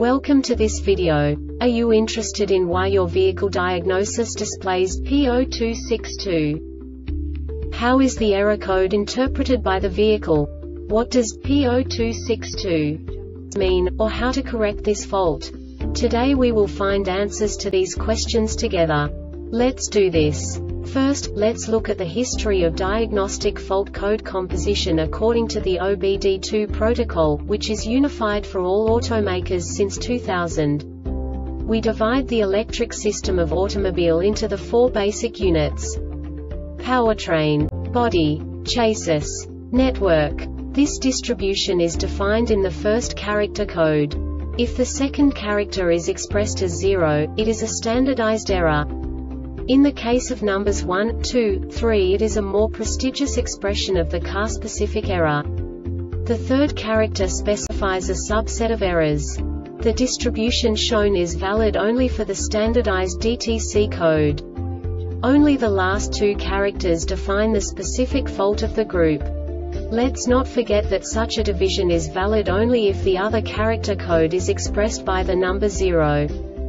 Welcome to this video. Are you interested in why your vehicle diagnosis displays P0262? How is the error code interpreted by the vehicle? What does P0262 mean, or how to correct this fault? Today we will find answers to these questions together. Let's do this. First, let's look at the history of diagnostic fault code composition according to the OBD2 protocol, which is unified for all automakers since 2000. We divide the electric system of automobile into the four basic units: powertrain, body, chassis, network. This distribution is defined in the first character code. If the second character is expressed as 0, it is a standardized error. In the case of numbers 1, 2, 3, it is a more prestigious expression of the car-specific error. The third character specifies a subset of errors. The distribution shown is valid only for the standardized DTC code. Only the last two characters define the specific fault of the group. Let's not forget that such a division is valid only if the other character code is expressed by the number 0.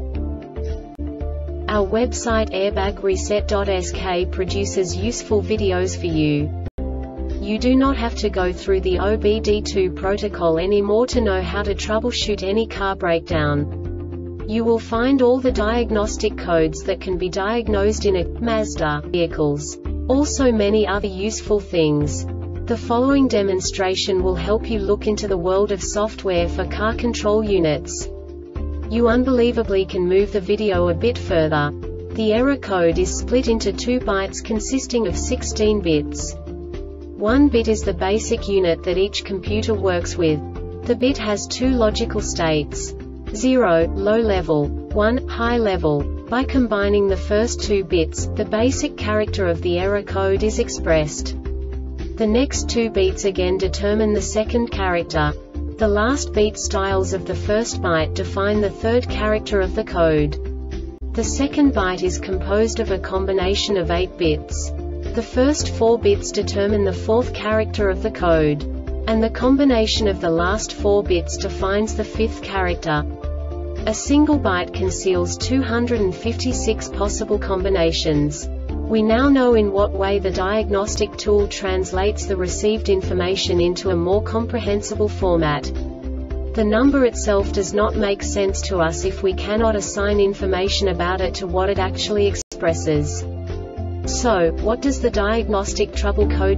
Our website airbagreset.sk produces useful videos for you. You do not have to go through the OBD2 protocol anymore to know how to troubleshoot any car breakdown. You will find all the diagnostic codes that can be diagnosed in a Mazda vehicles. Also many other useful things. The following demonstration will help you look into the world of software for car control units. You unbelievably can move the video a bit further. The error code is split into 2 bytes consisting of 16 bits. 1 bit is the basic unit that each computer works with. The bit has 2 logical states: 0, low level, 1, high level. By combining the first 2 bits, the basic character of the error code is expressed. The next 2 beats again determine the second character. The last beat styles of the first byte define the third character of the code. The second byte is composed of a combination of 8 bits. The first 4 bits determine the fourth character of the code. And the combination of the last 4 bits defines the fifth character. A single byte conceals 256 possible combinations. We now know in what way the diagnostic tool translates the received information into a more comprehensible format. The number itself does not make sense to us if we cannot assign information about it to what it actually expresses. So, what does the diagnostic trouble code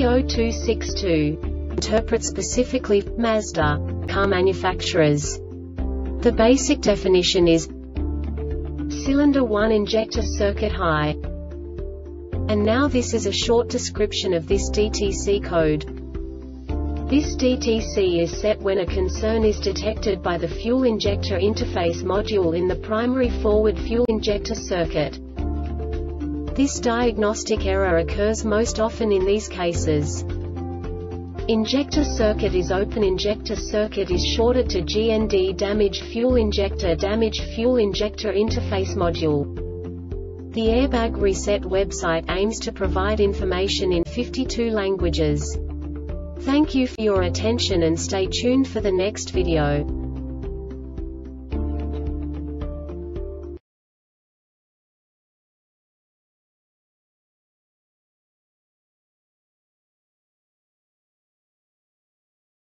P0262 interpret specifically for Mazda car manufacturers? The basic definition is cylinder 1 injector circuit high. And now this is a short description of this DTC code. This DTC is set when a concern is detected by the fuel injector interface module in the primary forward fuel injector circuit. This diagnostic error occurs most often in these cases: injector circuit is open, injector circuit is shorted to GND, damaged fuel injector interface module. The Airbag Reset website aims to provide information in 52 languages. Thank you for your attention and stay tuned for the next video.